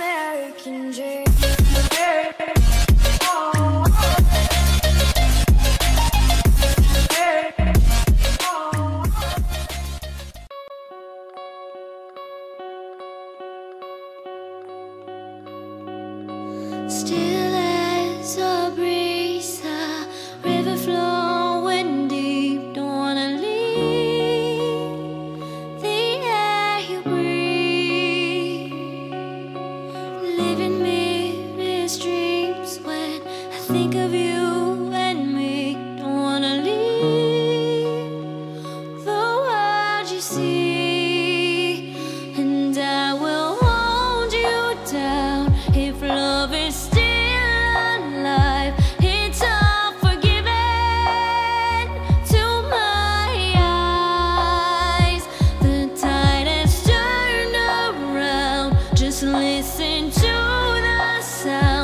American dream. Still as a breeze, a river flowing deep. Don't wanna leave the air you breathe. Living mirrors dreams when I think of you and me. Don't wanna leave the world you see, and I will hold you down if love is still alive. It's all forgiven to my eyes. The tide has turned around. Just listen to the sound.